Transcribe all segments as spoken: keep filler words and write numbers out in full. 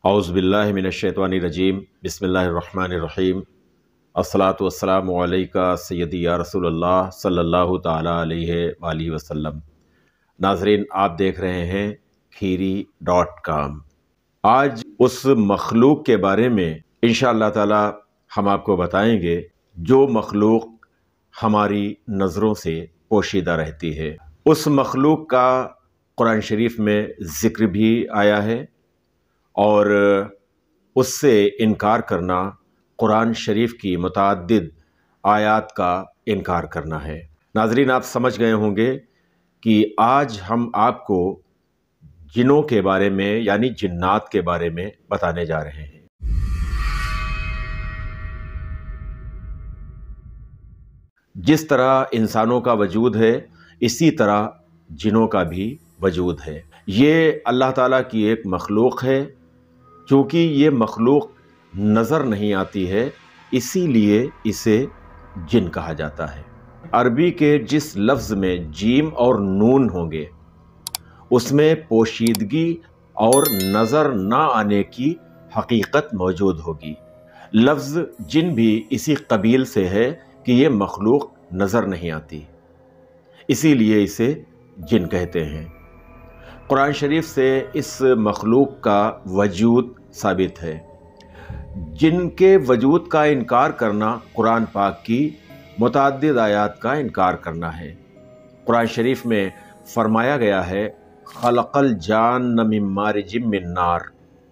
औज़ु बिल्लाहि मिनश्शैतानिर रजीम बिस्मिल्लाहिर्रहमानिर रहीम अस्सलातु वस्सलामु अलैका सय्यदी या रसूलल्लाह सल्लल्लाहु ताला अलैहि वालिहि वसल्लम। नाज़रीन, आप देख रहे हैं खीरी डॉट कॉम। आज उस मखलूक के बारे में इंशाअल्लाह ताला हम आपको बताएंगे जो मखलूक हमारी नज़रों से पोशीदा रहती है। उस मखलूक का कुरान शरीफ में ज़िक्र भी आया है और उससे इनकार करना कुरान शरीफ की मुतअद्दिद आयात का इनकार करना है। नाज़रीन, आप समझ गए होंगे कि आज हम आपको जिनों के बारे में यानी जिन्नात के बारे में बताने जा रहे हैं। जिस तरह इंसानों का वजूद है इसी तरह जिनों का भी वजूद है। ये अल्लाह ताला की एक मखलूक है। चूँकि ये मखलूक नज़र नहीं आती है इसीलिए इसे जिन कहा जाता है। अरबी के जिस लफ्ज़ में जीम और नून होंगे उसमें पोशीदगी और नज़र ना आने की हकीकत मौजूद होगी। लफ्ज़ जिन भी इसी कबील से है कि ये मखलूक नज़र नहीं आती, इसीलिए इसे जिन कहते हैं। कुरान शरीफ से इस मखलूक का वजूद साबित है। जिनके वजूद का इनकार करना कुरान पाक की मुतअद्दिद आयात का इनकार करना है। कुरान शरीफ में फरमाया गया है खलक़ल जान्न मिन मारिजिम मिन नार,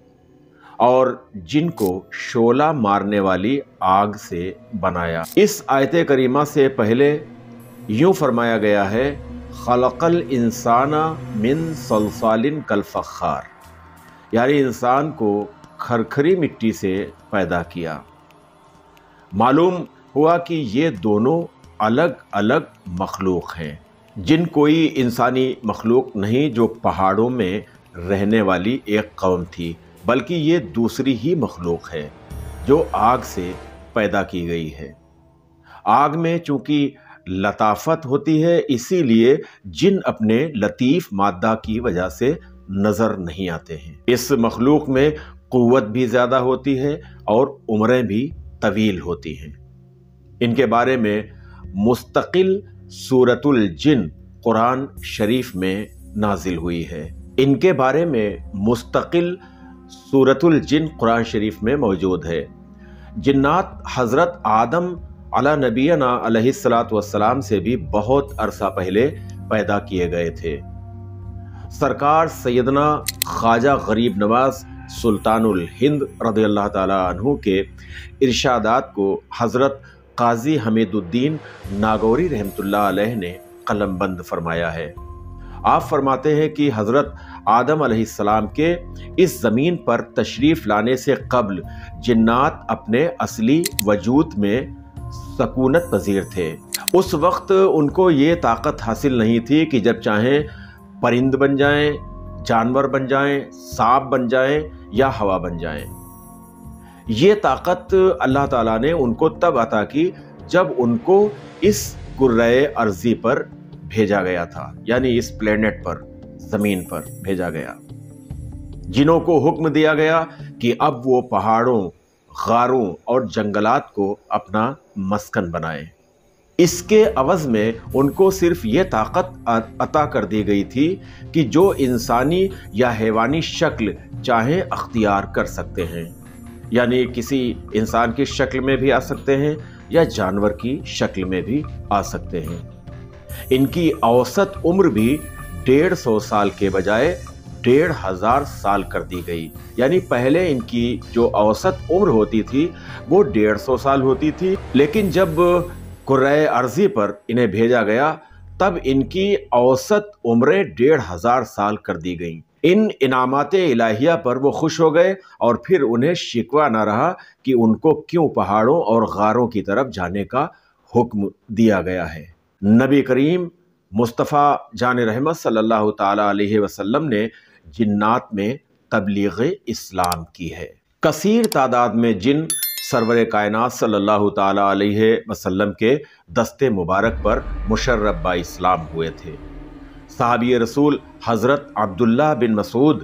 और जिनको शोला मारने वाली आग से बनाया। इस आयत करीमा से पहले यूँ फरमाया गया है खलक़ल इंसाना मिन सलसालिन कल फ़ख़्ख़ार, यानी इंसान को खरखरी मिट्टी से पैदा किया। मालूम हुआ कि ये दोनों अलग अलग मखलूक हैं। जिन कोई इंसानी मखलूक नहीं जो पहाड़ों में रहने वाली एक कौम थी, बल्कि ये दूसरी ही मखलूक है जो आग से पैदा की गई है। आग में चूँकि लताफत होती है इसीलिए जिन अपने लतीफ़ मादा की वजह से नज़र नहीं आते हैं। इस मखलूक में क़ुव्वत भी ज़्यादा होती है और उम्रें भी तवील होती हैं। इनके बारे में मुस्तकिल सूरतुल जिन कुरान शरीफ में नाजिल हुई है। इनके बारे में मुस्तकिल सूरतुल जिन कुरान शरीफ में मौजूद है। जिन्नात हज़रत आदम अला नबीना अलैहिस्सलातु वस्सलाम से भी बहुत अरसा पहले पैदा किए गए थे। सरकार सैयदना ख्वाजा गरीब नवाज सुल्तानुल हिंद रज़ियल्लाहु ताला अन्हु के इरशादात को हज़रत काजी हमीदुद्दीन नागौरी रहमतुल्लाह अलैह ने कलमबंद फरमाया है। आप फरमाते हैं कि हज़रत आदम अलैहिस्सलाम के इस ज़मीन पर तशरीफ़ लाने से कब्ल जिन्नात अपने असली वजूद में सकूनत पजीर थे। उस वक्त उनको ये ताकत हासिल नहीं थी कि जब चाहें परिंद बन जाएं, जानवर बन जाएं, सांप बन जाएं या हवा बन जाएं। ये ताकत अल्लाह ताला ने उनको तब अता की जब उनको इस कुर्रे अर्ज़ी पर भेजा गया था, यानी इस प्लेनेट पर, ज़मीन पर भेजा गया। जिनों को हुक्म दिया गया कि अब वो पहाड़ों, गारों और जंगलात को अपना मस्कन बनाएं। इसके अवज़ में उनको सिर्फ ये ताकत अता कर दी गई थी कि जो इंसानी या हैवानी शक्ल चाहें अख्तियार कर सकते हैं, यानी किसी इंसान की शक्ल में भी आ सकते हैं या जानवर की शक्ल में भी आ सकते हैं। इनकी औसत उम्र भी डेढ़ सौ साल के बजाय डेढ़ हजार साल कर दी गई। यानी पहले इनकी जो औसत उम्र होती थी वो डेढ़ सौ साल होती थी, लेकिन जब कुर्रे अर्ज़ी पर इन्हें भेजा गया तब इनकी औसत उम्रें डेढ़ हजार साल कर दी गईं। इन इनामाते इलाहिया पर वो खुश हो गए और फिर उन्हें शिकवा न रहा कि उनको क्यों पहाड़ों और गारों की तरफ जाने का हुक्म दिया गया है। नबी करीम मुस्तफ़ा जान रहमत सल्लल्लाहु ताला अलैहि वसल्लम ने जिन्नात में तबलीग इस्लाम की है। कसीर तादाद में जिन सरवर कायनात सल्लल्लाहु ताला अलैहि वसल्लम के दस्ते मुबारक पर मुशर्रफ बा इस्लाम हुए थे। साहबी रसूल हज़रत अब्दुल्लाह बिन मसूद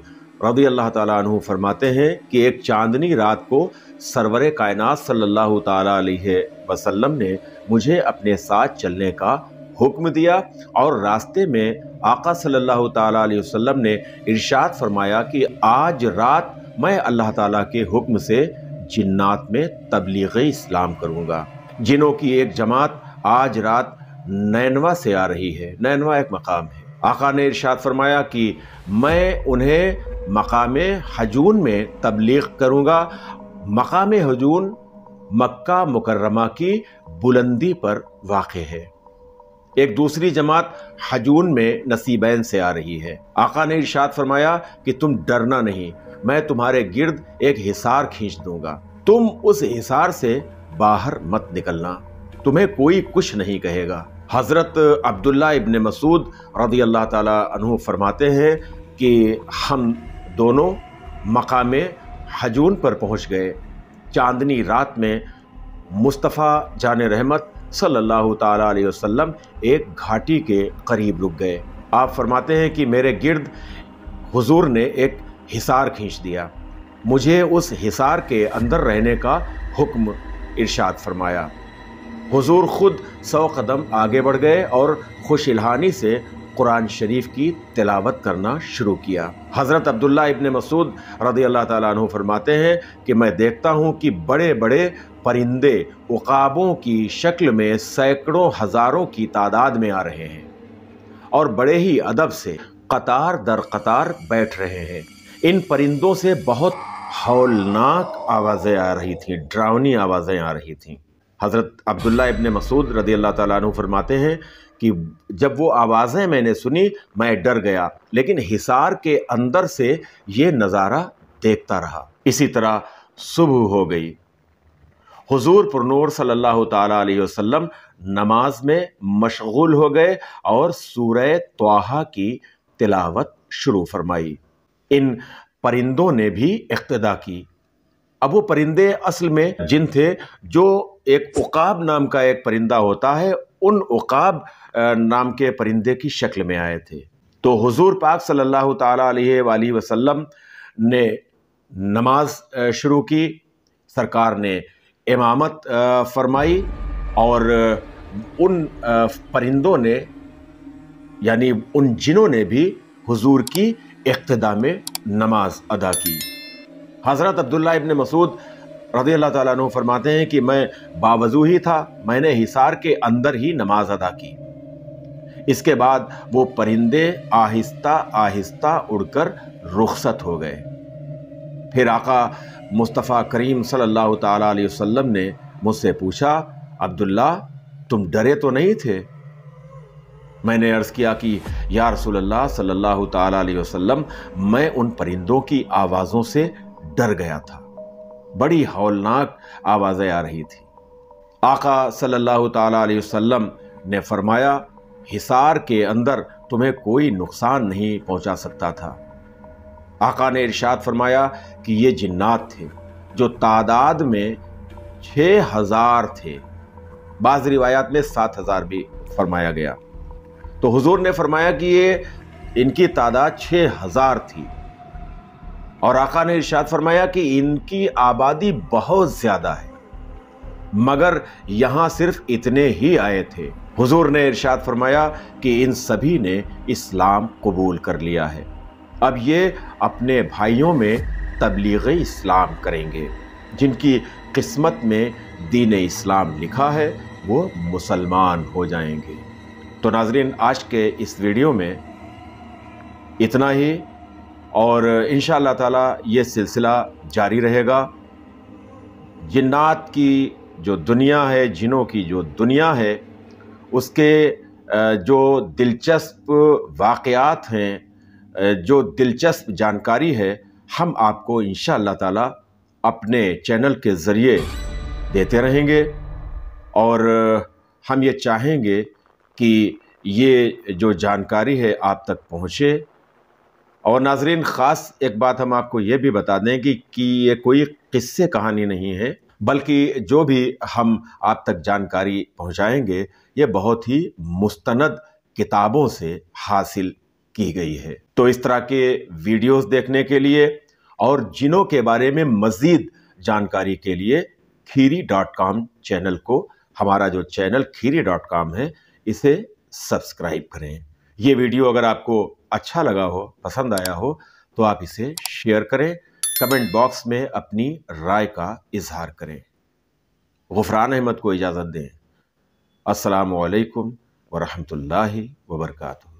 रज़ी अल्लाह ताला अन्हु फरमाते हैं कि एक चांदनी रात को सरवर कायनात सल्लल्लाहु ताला अलैहि वसल्लम ने मुझे अपने साथ चलने का हुक्म दिया और रास्ते में आका सल्लल्लाहु ताला अलैहि वसल्लम ने इरशाद फरमाया कि आज रात मैं अल्लाह ताला के हुक्म से जिन्नात में तबलीग इस्लाम करूँगा। जिनों की एक जमात आज रात नैनवा से आ रही है। नैनवा एक मकाम है। आका ने इरशाद फरमाया कि मैं उन्हें मकाम हजून में तबलीग करूँगा। मकाम हजून मक्का मुकर्रमा की बुलंदी पर वाक़ है। एक दूसरी जमात हजून में नसीबैन से आ रही है। आका ने इरशाद फरमाया कि तुम डरना नहीं, मैं तुम्हारे गिर्द एक हिसार खींच दूंगा, तुम उस हिसार से बाहर मत निकलना, तुम्हें कोई कुछ नहीं कहेगा। हज़रत अब्दुल्ला इब्न मसूद रज़ी अल्लाह ताला अन्हु फरमाते हैं कि हम दोनों मकाम हजून पर पहुंच गए। चांदनी रात में मुस्तफ़ा जान रहमत सल्लल्लाहु ताला अलैहि वसल्लम एक घाटी के करीब रुक गए। आप फरमाते हैं कि मेरे गिर्द हुजूर ने एक हिसार खींच दिया, मुझे उस हिसार के अंदर रहने का हुक्म इरशाद फरमाया। हुजूर खुद सौ कदम आगे बढ़ गए और खुश इल्हानी से कुरान शरीफ की तिलावत करना शुरू किया। हज़रत अब्दुल्ला इब्न मसूद रज़ी अल्लाह ताला अन्हु फरमाते हैं कि मैं देखता हूँ कि बड़े बड़े परिंदे उकाबों की शक्ल में सैकड़ों हज़ारों की तादाद में आ रहे हैं और बड़े ही अदब से कतार दर कतार बैठ रहे हैं। इन परिंदों से बहुत हौलनाक आवाज़ें आ रही थीं, डरावनी आवाज़ें आ रही थीं। हज़रत अब्दुल्ला इब्न मसूद रज़ी अल्लाह ताला अन्हु फरमाते हैं कि जब वो आवाज़ें मैंने सुनी मैं डर गया, लेकिन हिसार के अंदर से ये नज़ारा देखता रहा। इसी तरह सुबह हो गई। हुजूर पुरनूर सल्लल्लाहु ताला अलैहि वसल्लम नमाज में मशगूल हो गए और सूरह त्वाहा की तिलावत शुरू फरमाई। इन परिंदों ने भी इक्तदा की। अब वो परिंदे असल में जिन थे, जो एक उकाब नाम का एक परिंदा होता है, उन उकाब नाम के परिंदे की शक्ल में आए थे। तो हुजूर पाक सल्लल्लाहु ताला अलैहि वसल्लम ने नमाज शुरू की, सरकार ने इमामत फरमाई और उन परिंदों ने यानी उन जिनों ने भी हुजूर की इक्तदा में नमाज अदा की। हज़रत अब्दुल्ला इब्न मसूद रज़ी अल्लाह ताला अन्हु फरमाते हैं कि मैं बावजू ही था, मैंने हिसार के अंदर ही नमाज अदा की। इसके बाद वो परिंदे आहिस्ता आहिस्ता उड़कर रुखसत हो गए। फिर आका मुस्तफ़ा करीम सल्लल्लाहु ताला अलैहि वसल्लम ने मुझसे पूछा, अब्दुल्ला तुम डरे तो नहीं थे? मैंने अर्ज़ किया कि या रसूल अल्लाह सल्लल्लाहु ताला अलैहि वसल्लम, मैं उन परिंदों की आवाज़ों से डर गया था, बड़ी हौलनाक आवाज़ें आ रही थी। आका सल्लल्लाहु ताला अलैहि वसल्लम ने फरमाया, हिसार के अंदर तुम्हें कोई नुकसान नहीं पहुंचा सकता था। आका ने इरशाद फरमाया कि ये जिन्नात थे जो तादाद में छः हज़ार थे, बाज़ रिवायात में सात हज़ार भी फरमाया गया। तो हुजूर ने फरमाया कि ये इनकी तादाद छः हज़ार थी और आका ने इरशाद फरमाया कि इनकी आबादी बहुत ज़्यादा है, मगर यहाँ सिर्फ इतने ही आए थे। हुजूर ने इरशाद फरमाया कि इन सभी ने इस्लाम कबूल कर लिया है, अब ये अपने भाइयों में तबलीग इस्लाम करेंगे। जिनकी किस्मत में दीन इस्लाम लिखा है वो मुसलमान हो जाएंगे। तो नाज़रीन, आज के इस वीडियो में इतना ही और इंशाअल्लाह ताला ये सिलसिला जारी रहेगा। जिन्नात की जो दुनिया है, जिनों की जो दुनिया है, उसके जो दिलचस्प वाक़यात हैं, जो दिलचस्प जानकारी है, हम आपको इंशाअल्लाह ताला अपने चैनल के ज़रिए देते रहेंगे और हम ये चाहेंगे कि ये जो जानकारी है आप तक पहुँचे। और नाज़रीन, ख़ास एक बात हम आपको ये भी बता दें कि, कि ये कोई किस्से कहानी नहीं है, बल्कि जो भी हम आप तक जानकारी पहुंचाएंगे ये बहुत ही मुस्तनद किताबों से हासिल کی گئی ہے۔ تو اس طرح کے ویڈیوز دیکھنے کے لیے اور جنوں کے بارے میں مزید جانکاری کے لیے کھیری ڈاٹ کام چینل کو، ہمارا جو چینل کھیری ڈاٹ کام ہے، اسے سبسکرائب کریں۔ یہ ویڈیو اگر آپ کو اچھا لگا ہو، پسند آیا ہو، تو آپ اسے شیئر کریں، کمنٹ باکس میں اپنی رائے کا اظہار کریں۔ غفران احمد کو اجازت دیں۔ السلام علیکم ورحمۃ اللہ وبرکاتہ۔